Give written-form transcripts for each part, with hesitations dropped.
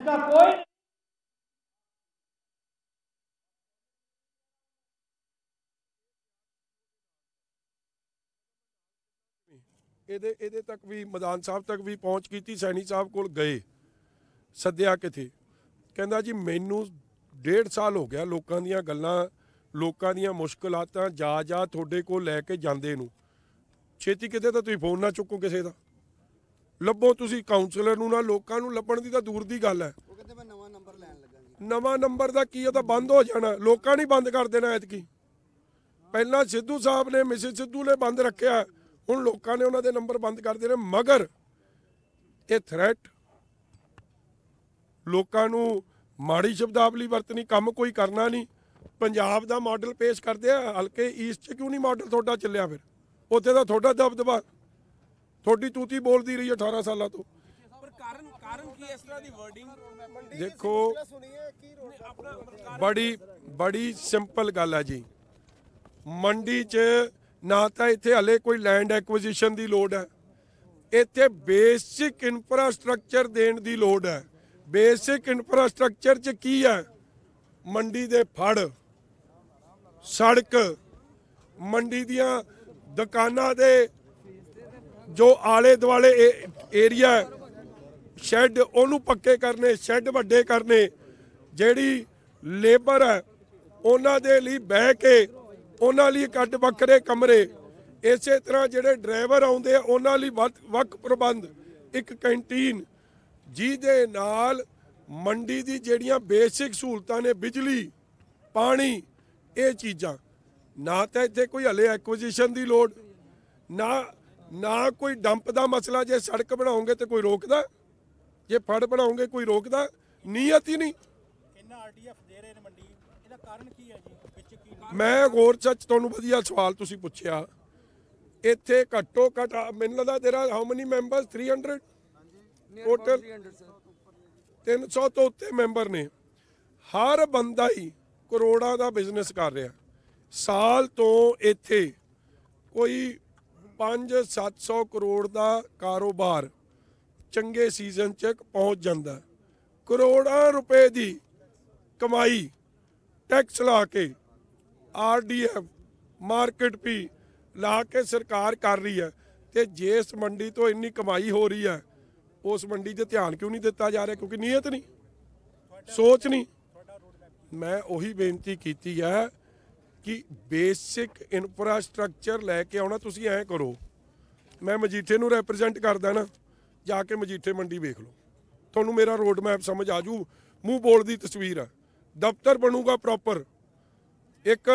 ਇਹਦੇ ਤੱਕ ਵੀ ਮੈਦਾਨ ਸਾਹਿਬ ਤੱਕ ਵੀ ਪਹੁੰਚ ਕੀਤੀ। ਸੈਣੀ ਸਾਹਿਬ ਕੋਲ ਗਏ, ਸੱਦਿਆ ਕਿਥੇ, ਕਹਿੰਦਾ ਜੀ ਮੈਨੂੰ 1.5 ਸਾਲ ਹੋ ਗਿਆ ਲੋਕਾਂ ਦੀਆਂ ਗੱਲਾਂ, ਲੋਕਾਂ ਦੀਆਂ ਮੁਸ਼ਕਲਾਤਾਂ ਜਾ ਤੁਹਾਡੇ ਕੋਲ ਲੈ ਕੇ ਜਾਂਦੇ ਨੂੰ, ਛੇਤੀ ਕਿਤੇ ਤਾਂ ਤੁਸੀਂ ਫੋਨ ਨਾ ਚੁੱਕੋ ਕਿਸੇ ਦਾ, ਲੱਭੋ ਤੁਸੀਂ ਕਾਉਂਸਲਰ ਨੂੰ ਨਾ, ਲੋਕਾਂ ਨੂੰ ਲੱਭਣ ਦੀ ਤਾਂ ਦੂਰ ਦੀ ਗੱਲ ਹੈ। ਉਹ ਕਹਿੰਦੇ ਮੈਂ ਨਵਾਂ ਨੰਬਰ ਲੈਣ ਲੱਗਾ ਜੀ। ਨਵਾਂ ਨੰਬਰ ਦਾ ਕੀ, ਉਹ ਤਾਂ ਬੰਦ ਹੋ ਜਾਣਾ, ਲੋਕਾਂ ਨੇ ਬੰਦ ਕਰ ਦੇਣਾ ਐਤਕੀ। ਪਹਿਲਾਂ ਸਿੱਧੂ ਸਾਹਿਬ ਨੇ, ਮਿਸਿਸ ਸਿੱਧੂ ਨੇ ਬੰਦ ਰੱਖਿਆ, ਹੁਣ ਲੋਕਾਂ ਨੇ ਉਹਨਾਂ ਦੇ ਨੰਬਰ ਬੰਦ ਕਰ ਦੇਣੇ। ਮਗਰ ਇਹ ਥ੍ਰੈਟ, ਲੋਕਾਂ ਨੂੰ ਮਾੜੀ ਸ਼ਬਦਾਵਲੀ ਵਰਤਣੀ, ਕੰਮ ਕੋਈ ਕਰਨਾ ਨਹੀਂ। ਪੰਜਾਬ ਦਾ ਮਾਡਲ ਪੇਸ਼ ਕਰਦੇ ਆ, ਹਲਕੇ ਈਸਟ 'ਚ ਕਿਉਂ ਨਹੀਂ ਮਾਡਲ ਤੁਹਾਡਾ ਚੱਲਿਆ? ਫਿਰ ਉੱਥੇ ਤਾਂ ਤੁਹਾਡਾ ਦਬਦਬਾ, ਤੁਹਾਡੀ ਤੂਤੀ ਬੋਲਦੀ ਰਹੀ 18 ਸਾਲਾਂ ਤੋਂ। ਪਰ ਕਾਰਨ ਕੀ ਇਸ ਤਰ੍ਹਾਂ ਦੀ ਵਰਡਿੰਗ? ਦੇਖੋ ਬੜੀ ਸਿੰਪਲ ਗੱਲ ਹੈ ਜੀ। ਮੰਡੀ 'ਚ ਨਾ ਤਾਂ ਇੱਥੇ ਹਲੇ ਕੋਈ ਲੈਂਡ ਐਕੁਇਜ਼ੀਸ਼ਨ ਦੀ ਲੋੜ ਹੈ, ਇੱਥੇ ਬੇਸਿਕ ਇਨਫਰਾਸਟ੍ਰਕਚਰ ਦੇਣ ਦੀ ਲੋੜ ਹੈ। ਬੇਸਿਕ ਇਨਫਰਾਸਟ੍ਰਕਚਰ 'ਚ ਕੀ ਹੈ? ਮੰਡੀ ਦੇ ਫੜ, ਸੜਕ, ਮੰਡੀ ਦੀਆਂ ਦੁਕਾਨਾਂ ਦੇ ਜੋ ਆਲੇ ਦੁਆਲੇ ਏਰੀਆ, ਸ਼ੈੱਡ ਉਹਨੂੰ ਪੱਕੇ ਕਰਨੇ, ਸ਼ੈੱਡ ਵੱਡੇ ਕਰਨੇ, ਜਿਹੜੀ ਲੇਬਰ ਹੈ ਉਹਨਾਂ ਦੇ ਲਈ ਬਹਿ ਕੇ, ਉਹਨਾਂ ਲਈ ਕੱਟ ਵੱਖਰੇ ਕਮਰੇ, ਇਸੇ ਤਰ੍ਹਾਂ ਜਿਹੜੇ ਡਰਾਈਵਰ ਆਉਂਦੇ ਆ ਉਹਨਾਂ ਲਈ ਵੱਖ ਪ੍ਰਬੰਧ, ਇੱਕ ਕੈਂਟੀਨ, ਜਿਹਦੇ ਨਾਲ ਮੰਡੀ ਦੀ ਜਿਹੜੀਆਂ ਬੇਸਿਕ ਸਹੂਲਤਾਂ ਨੇ, ਬਿਜਲੀ, ਪਾਣੀ, ਇਹ ਚੀਜ਼ਾਂ, ਨਾ ਤਾਂ ਇੱਥੇ ਕੋਈ ਹਲੇ ਐਕੁਇਜ਼ੀਸ਼ਨ ਦੀ ਲੋੜ, ਨਾ ਕੋਈ ਡੰਪ ਦਾ ਮਸਲਾ। ਜੇ ਸੜਕ ਬਣਾਓਗੇ ਤੇ ਕੋਈ ਰੋਕਦਾ, ਜੇ ਫੜ ਬਣਾਓਗੇ ਕੋਈ ਰੋਕਦਾ? ਨੀਅਤ ਹੀ ਨਹੀਂ। ਇੰਨਾ ਆਰਡੀਐਫ ਦੇ ਰਹੇ ਨੇ ਮੰਡੀ, ਇਹਦਾ ਕਾਰਨ ਕੀ ਹੈ ਜੀ? ਵਿੱਚ ਕੀ ਮੈਂ ਹੋਰ ਸੱਚ ਤੁਹਾਨੂੰ ਵਧੀਆ ਸਵਾਲ ਤੁਸੀਂ ਪੁੱਛਿਆ। ਇੱਥੇ ਘੱਟੋ ਘੱਟ ਮੈਨੂੰ ਲੱਗਦਾ ਤੇਰਾ ਹਾਊ ਮਨੀ ਮੈਂਬਰਸ? 300 ਟੋਟਲ, 300 ਤੋਂ ਉੱਤੇ ਮੈਂਬਰ ਨੇ। ਹਰ ਬੰਦਾ ਹੀ ਕਰੋੜਾਂ ਦਾ ਬਿਜ਼ਨਸ ਕਰ ਰਿਹਾ। ਸਾਲ ਤੋਂ ਇੱਥੇ ਕੋਈ 500-700 ਕਰੋੜ ਦਾ ਕਾਰੋਬਾਰ ਚੰਗੇ ਸੀਜ਼ਨ 'ਚ ਪਹੁੰਚ ਜਾਂਦਾ। ਕਰੋੜਾਂ ਰੁਪਏ ਦੀ ਕਮਾਈ ਟੈਕਸ ਲਾ ਕੇ, ਆਰਡੀਐਫ, ਮਾਰਕੀਟ ਫੀ ਲਾ ਕੇ ਸਰਕਾਰ ਕਰ ਰਹੀ ਹੈ। ਤੇ ਜਿਸ ਮੰਡੀ ਤੋਂ ਇੰਨੀ ਕਮਾਈ ਹੋ ਰਹੀ ਹੈ, ਉਸ ਮੰਡੀ 'ਤੇ ਧਿਆਨ ਕਿਉਂ ਨਹੀਂ ਦਿੱਤਾ ਜਾ ਰਿਹਾ? ਕਿਉਂਕਿ ਨੀਅਤ ਨਹੀਂ, ਸੋਚ ਨਹੀਂ। ਮੈਂ ਉਹੀ ਬੇਨਤੀ ਕੀਤੀ ਹੈ ਕਿ ਬੇਸਿਕ ਇਨਫਰਾਸਟ੍ਰਕਚਰ ਲੈ ਕੇ ਆਉਣਾ। ਤੁਸੀਂ ਐਂ ਕਰੋ, ਮੈਂ ਮਜੀਠੇ ਨੂੰ ਰੈਪਰੈਜ਼ੈਂਟ ਕਰਦਾ ਨਾ, ਜਾ ਕੇ ਮਜੀਠੇ ਮੰਡੀ ਵੇਖ ਲਓ, ਤੁਹਾਨੂੰ ਮੇਰਾ ਰੋਡ ਮੈਪ ਸਮਝ ਆ ਜੂ। ਮੂੰਹ ਬੋਲ ਦੀ ਤਸਵੀਰ ਹੈ, ਦਫ਼ਤਰ ਬਣੂਗਾ ਪ੍ਰੋਪਰ, ਇੱਕ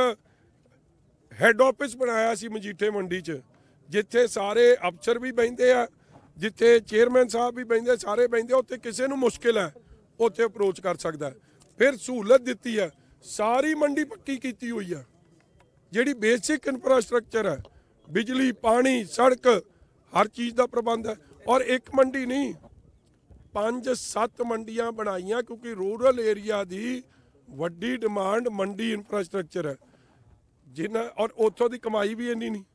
ਹੈੱਡ ਆਫਿਸ ਬਣਾਇਆ ਸੀ ਮਜੀਠੇ ਮੰਡੀ 'ਚ, ਜਿੱਥੇ ਸਾਰੇ ਅਫਸਰ ਵੀ ਬਹਿੰਦੇ ਆ, ਜਿੱਥੇ ਚੇਅਰਮੈਨ ਸਾਹਿਬ ਵੀ ਬਹਿੰਦੇ, ਸਾਰੇ ਬਹਿੰਦੇ। ਉੱਥੇ ਕਿਸੇ ਨੂੰ ਮੁਸ਼ਕਿਲ ਹੈ ਉੱਥੇ ਅਪਰੋਚ ਕਰ ਸਕਦਾ। ਫਿਰ ਸਹੂਲਤ ਦਿੱਤੀ ਹੈ, ਸਾਰੀ ਮੰਡੀ ਪੱਕੀ ਕੀਤੀ ਹੋਈ ਹੈ। ਜਿਹੜੀ ਬੇਸਿਕ ਇਨਫਰਾਸਟ੍ਰਕਚਰ ਹੈ, ਬਿਜਲੀ, ਪਾਣੀ, ਸੜਕ, ਹਰ ਚੀਜ਼ ਦਾ ਪ੍ਰਬੰਧ ਹੈ। ਔਰ ਇੱਕ ਮੰਡੀ ਨਹੀਂ, 5-7 ਮੰਡੀਆਂ ਬਣਾਈਆਂ, ਕਿਉਂਕਿ ਰੂਰਲ ਏਰੀਆ ਦੀ ਵੱਡੀ ਡਿਮਾਂਡ ਮੰਡੀ ਇਨਫਰਾਸਟ੍ਰਕਚਰ ਹੈ। ਔਰ ਉੱਥੋਂ ਦੀ ਕਮਾਈ ਵੀ ਇੰਨੀ ਨਹੀਂ।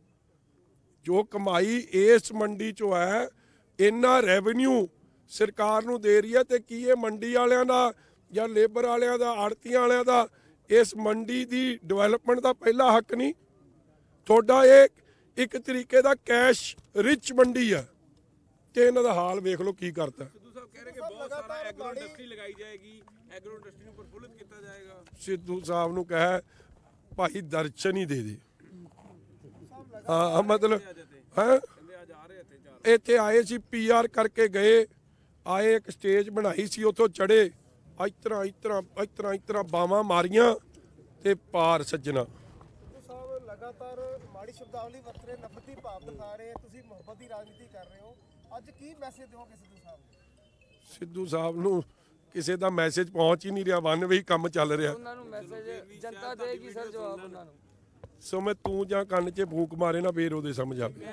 ਜੋ ਕਮਾਈ ਇਸ ਮੰਡੀ 'ਚੋਂ ਹੈ, ਇੰਨਾ ਰੈਵਨਿਊ ਸਰਕਾਰ ਨੂੰ ਦੇ ਰਹੀ ਹੈ। ਤੇ ਕੀ ਇਹ ਮੰਡੀ ਵਾਲਿਆਂ ਦਾ ਜਾਂ ਲੇਬਰ ਵਾਲਿਆਂ ਦਾ, ਆੜਤੀਆਂ ਵਾਲਿਆਂ ਦਾ ਇਸ ਮੰਡੀ ਦੀ ਡਿਵੈਲਪਮੈਂਟ ਦਾ ਪਹਿਲਾ ਹੱਕ ਨਹੀਂ? ਤੁਹਾਡਾ ਇਹ ਇੱਕ ਤਰੀਕੇ ਦਾ ਕੈਸ਼ ਰਿਚ ਮੰਡੀ ਆ, ਤੇ ਇਹਨਾਂ ਦਾ ਹਾਲ ਵੇਖ ਲਓ ਕੀ ਕਰਤਾ। ਸਿੱਧੂ ਸਾਹਿਬ ਕਹਿ ਰਹੇ ਕਿ ਬਹੁਤ ਸਾਰਾ ਐਗਰੋ ਇੰਡਸਟਰੀ ਲਗਾਈ ਜਾਏਗੀ, ਐਗਰੋ ਇੰਡਸਟਰੀ ਨੂੰ ਪ੍ਰਫੁੱਲਿਤ ਕੀਤਾ ਜਾਏਗਾ। ਸਿੱਧੂ ਸਾਹਿਬ ਨੂੰ ਕਹੇ ਭਾਈ ਦਰਸ਼ਨ ਹੀ ਦੇ ਦੇ। ਹਾਂ ਮਤਲਬ ਹੈ, ਇੱਥੇ ਆਏ ਸੀ, PR ਕਰਕੇ ਗਏ, ਆਏ, ਇੱਕ ਸਟੇਜ ਬਣਾਈ ਸੀ, ਉੱਥੋਂ ਚੜੇ, ਇਸ ਤਰ੍ਹਾਂ ਬਾਵਾਂ ਮਾਰੀਆਂ ਤੇ ਪਾਰ ਸੱਜਣਾ। ਸਾਹਿਬ ਲਗਾਤਾਰ ਮਾੜੀ ਸ਼ਬਦਾਵਲੀ ਵਰਤ ਰਹੇ, ਨਫ਼ਰਤੀ ਭਾਵ ਦਿਖਾ ਰਹੇ, ਤੁਸੀਂ ਮੁਹੱਬਤ ਦੀ ਰਾਜਨੀਤੀ ਕਰ ਰਹੇ ਹੋ, ਅੱਜ ਕੀ ਮੈਸੇਜ ਦਿਓਗੇ ਸਿੱਧੂ ਸਾਹਿਬ ਨੂੰ? ਸਿੱਧੂ ਸਾਹਿਬ ਨੂੰ ਕਿਸੇ ਦਾ ਮੈਸੇਜ ਪਹੁੰਚ ਹੀ ਨਹੀਂ ਰਿਹਾ, ਵਨ ਵੇ ਕੰਮ ਚੱਲ ਰਿਹਾ। ਉਹਨਾਂ ਨੂੰ ਮੈਸੇਜ ਜਨਤਾ ਦੇਗੀ ਸਰ ਜਵਾਬ ਉਹਨਾਂ ਨੂੰ। ਸੋ ਮੈਂ ਤੂੰ ਜਾਂ ਕੰਨ 'ਚ ਫੂਕ ਮਾਰੇ ਨਾ, ਫੇਰ ਉਹਦੇ ਸਮਝ ਆਵੇ।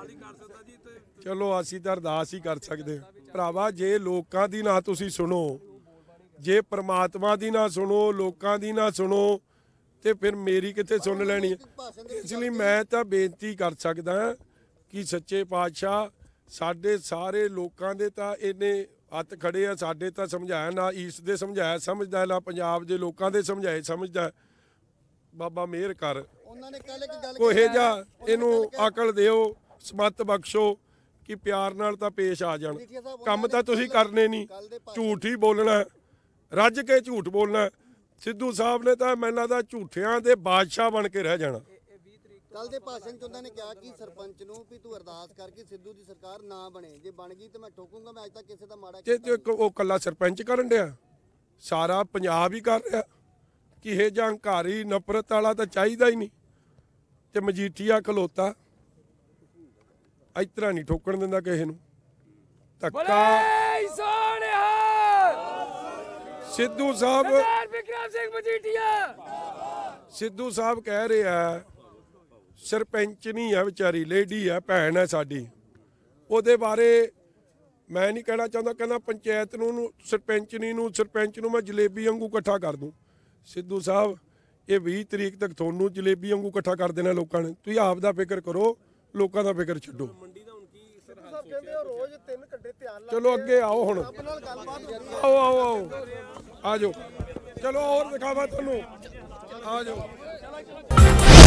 ਚਲੋ ਅਸੀਂ ਤਾਂ ਅਰਦਾਸ ਹੀ ਕਰ ਸਕਦੇ ਹਾਂ ਭਰਾਵਾ। ਜੇ ਲੋਕਾਂ ਦੀ ਨਾ ਤੁਸੀਂ ਸੁਣੋ, ਜੇ ਪ੍ਰਮਾਤਮਾ ਦੀ ਨਾ ਸੁਣੋ, ਲੋਕਾਂ ਦੀ ਨਾ ਸੁਣੋ, ਤੇ ਫਿਰ ਮੇਰੀ ਕਿੱਥੇ ਸੁਣ ਲੈਣੀ ਹੈ। ਇਸ ਲਈ ਮੈਂ ਤਾਂ ਬੇਨਤੀ ਕਰ ਸਕਦਾ ਕਿ ਸੱਚੇ ਪਾਤਸ਼ਾਹ ਸਾਡੇ ਸਾਰੇ ਲੋਕਾਂ ਦੇ ਤਾਂ ਇਹਨੇ ਹੱਥ ਖੜੇ ਆ ਸਾਡੇ ਤਾਂ ਸਮਝਾਇਆ ਨਾ ਈਸਟ ਦੇ ਸਮਝਾਇਆ ਸਮਝਦਾ ਨਾ ਪੰਜਾਬ ਦੇ ਲੋਕਾਂ ਦੇ ਸਮਝਾਏ ਸਮਝਦਾ। ਬਾਬਾ ਮਿਹਰ ਕਰ ਉਹਨਾਂ ਨੇ ਕੱਲ ਇੱਕ ਗੱਲ ਕੋਹੇ ਜਾ ਇਹਨੂੰ ਅਕਲ ਦਿਓ ਸਮੱਤ ਬਖਸ਼ੋ ਕਿ ਪਿਆਰ ਨਾਲ ਤਾਂ ਪੇਸ਼ ਆ ਜਾਣ। ਕੰਮ ਤਾਂ ਤੁਸੀਂ ਕਰਨੇ ਨਹੀਂ, ਝੂਠ ਹੀ ਬੋਲਣਾ, ਰੱਜ ਕੇ ਝੂਠ ਬੋਲਣਾ। ਸਿੱਧੂ ਸਾਹਿਬ ਨੇ ਤਾਂ ਮੈਨੂੰ ਲੱਗਦਾ ਝੂਠਿਆਂ ਦੇ ਬਾਦਸ਼ਾਹ ਬਣ ਕੇ ਰਹਿ ਜਾਣਾ। ਕੱਲ ਦੇ ਭਾਸ਼ਣ 'ਚ ਉਹਨਾਂ ਨੇ ਕਿਹਾ ਕਿ ਸਰਪੰਚ ਨੂੰ ਵੀ ਤੂੰ ਅਰਦਾਸ ਕਰਕੇ ਸਿੱਧੂ ਦੀ ਸਰਕਾਰ ਨਾ ਬਣੇ, ਜੇ ਬਣ ਗਈ ਤੇ ਮੈਂ ਠੋਕੂੰਗਾ। ਮੈਂ ਅੱਜ ਤੱਕ ਕਿਸੇ ਦਾ ਮਾੜਾ ਤੇ ਉਹ ਕੱਲਾ ਸਰਪੰਚ ਕਰਨ ਡਿਆ, ਸਾਰਾ ਪੰਜਾਬ ਹੀ ਕਰ ਰਿਹਾ ਕਿ ਇਹ ਜਾਂ ਹੰਕਾਰੀ ਨਫ਼ਰਤ ਵਾਲਾ ਤਾਂ ਚਾਹੀਦਾ ਹੀ ਨਹੀਂ। ਤੇ ਮਜੀਠੀਆ ਖਲੋਤਾ ਇਸ ਤਰ੍ਹਾਂ ਨਹੀਂ ਠੋਕਣ ਦਿੰਦਾ ਕਿਸੇ ਨੂੰ। ਧੱਕਾ ਬੋਲੇ ਸੋਹਣਿਆ ਸਿੱਧੂ ਸਾਹਿਬ ਵਿਕਰਮ ਸਿੰਘ ਮਜੀਠੀਆ। ਸਿੱਧੂ ਸਾਹਿਬ ਕਹਿ ਰਿਹਾ ਸਰਪੰਚ ਨਹੀਂ ਹੈ ਵਿਚਾਰੀ, ਲੇਡੀ ਹੈ, ਭੈਣ ਹੈ ਸਾਡੀ। ਉਹਦੇ ਬਾਰੇ ਮੈਂ ਨਹੀਂ ਕਹਿਣਾ ਚਾਹੁੰਦਾ, ਕਹਿੰਦਾ ਪੰਚਾਇਤ ਨੂੰ ਸਰਪੰਚ ਨੂੰ ਮੈਂ ਜਲੇਬੀ ਵਾਂਗੂ ਇਕੱਠਾ ਕਰ ਦੂੰ। ਸਿੱਧੂ ਸਾਹਿਬ ਇਹ 20 ਤਰੀਕ ਤੱਕ ਤੁਹਾਨੂੰ ਜਲੇਬੀ ਵਾਂਗੂ ਇਕੱਠਾ ਕਰ ਦੇਣਾ ਲੋਕਾਂ ਨੇ। ਤੁਸੀਂ ਆਪ ਦਾ ਫਿਕਰ ਕਰੋ, ਲੋਕਾਂ ਦਾ ਫਿਕਰ ਛੱਡੋ। ਸਾਹਿਬ ਕਹਿੰਦੇ ਹੋ ਰੋਜ਼ 3 ਘੰਟੇ ਧਿਆਨ ਲਾ ਚਲੋ ਅੱਗੇ ਆਓ ਹੁਣ, ਰੱਬ ਨਾਲ ਗੱਲਬਾਤ ਹੁੰਦੀ ਹੈ। ਆਓ ਆ ਜਾਓ। ਚਲੋ ਹੋਰ ਦਿਖਾਵਾ ਤੁਹਾਨੂੰ, ਆ ਜਾਓ।